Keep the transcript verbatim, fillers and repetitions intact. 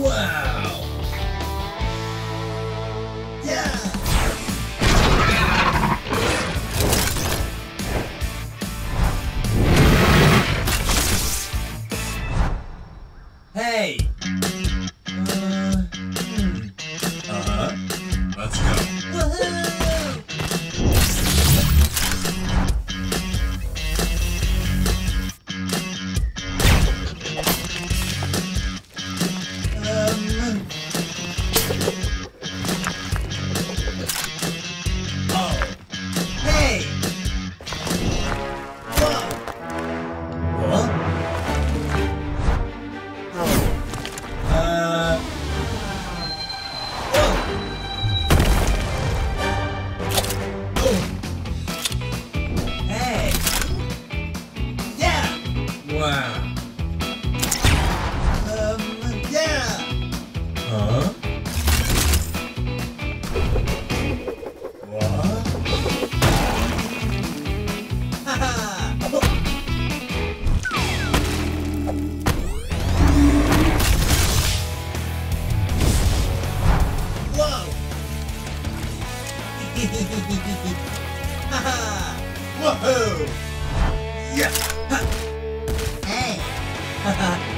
Wow! Yeah! Hey! Uh, hmm. Uh-huh. Let's go. Woohoo! Um. Oh. Hey! Whoa! Huh? Uh. Whoa! Oh. Hey! Yeah! Wow! Um, yeah! Huh? What? Haha! Whoa! Haha! Woohoo! Yeah! Ha! Hey! Haha!